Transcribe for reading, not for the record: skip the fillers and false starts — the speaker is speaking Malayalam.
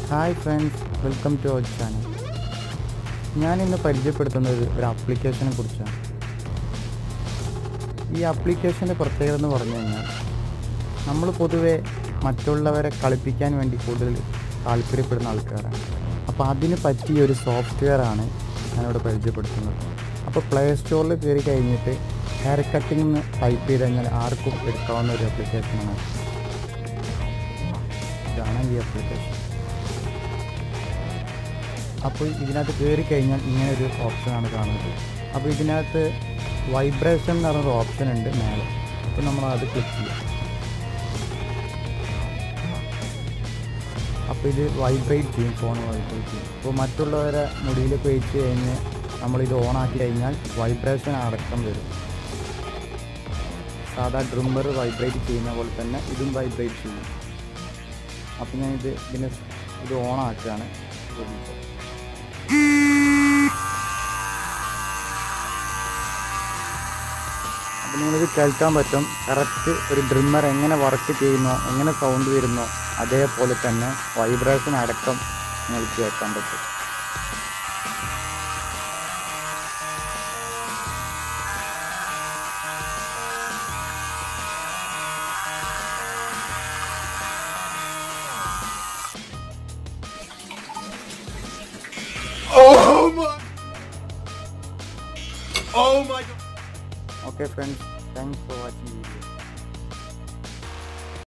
Hi friends, welcome to our channel. ഞാനിന്ന് പരിചയപ്പെടുത്തുന്നത് ഒരു ആപ്ലിക്കേഷനെ കുറിച്ചാണ്. ഈ ആപ്ലിക്കേഷൻ്റെ പ്രത്യേകത എന്ന് പറഞ്ഞു കഴിഞ്ഞാൽ, നമ്മൾ പൊതുവെ മറ്റുള്ളവരെ കളിപ്പിക്കാൻ വേണ്ടി കൂടുതൽ താല്പര്യപ്പെടുന്ന ആൾക്കാരാണ്. അപ്പോൾ അതിന് പറ്റിയ ഒരു സോഫ്റ്റ്വെയറാണ് ഞാനിവിടെ പരിചയപ്പെടുത്തുന്നത്. അപ്പോൾ പ്ലേ സ്റ്റോറിൽ കയറി കഴിഞ്ഞിട്ട് ഹെയർ കട്ടിംഗ് എന്ന് ടൈപ്പ് ചെയ്ത് കഴിഞ്ഞാൽ ആർക്കും എടുക്കാവുന്ന ഒരു ആപ്ലിക്കേഷനാണ്. ഇതാണ് ഈ ആപ്ലിക്കേഷൻ. അപ്പോൾ ഇതിനകത്ത് കയറി കഴിഞ്ഞാൽ ഇങ്ങനെ ഒരു ഓപ്ഷനാണ് കാണുന്നത്. അപ്പോൾ ഇതിനകത്ത് വൈബ്രേഷൻ എന്ന് പറഞ്ഞൊരു ഓപ്ഷൻ ഉണ്ട് മേലെ. അപ്പോൾ നമ്മൾ അത് ക്ലിക്ക് ചെയ്യും. അപ്പോൾ ഇത് വൈബ്രേറ്റ് ചെയ്യും, ഫോൺ വൈബ്രേറ്റ് ചെയ്യും. അപ്പോൾ മറ്റുള്ളവരെ മുടിയിലേക്ക് വെച്ച് കഴിഞ്ഞ് നമ്മളിത് ഓണാക്കി കഴിഞ്ഞാൽ വൈബ്രേഷൻ അടക്കം വരും. സാധാ ഡ്രിമ്മർ വൈബ്രേറ്റ് ചെയ്യുന്ന പോലെ തന്നെ ഇതും വൈബ്രേറ്റ് ചെയ്യും. അപ്പോൾ ഞാൻ ഇത് ഓണാക്കുകയാണ്. അപ്പോൾ നിങ്ങളിത് കേൾക്കാൻ പറ്റും. കറക്റ്റ് ഒരു ഡ്രിമ്മർ എങ്ങനെ വർക്ക് ചെയ്യുന്നോ, എങ്ങനെ സൗണ്ട് വരുന്നോ അതേപോലെ തന്നെ വൈബ്രേഷൻ അടക്കം നിങ്ങൾക്ക് കേൾക്കാൻ പറ്റും. Oh my God. Okay friends, thanks for watching the video.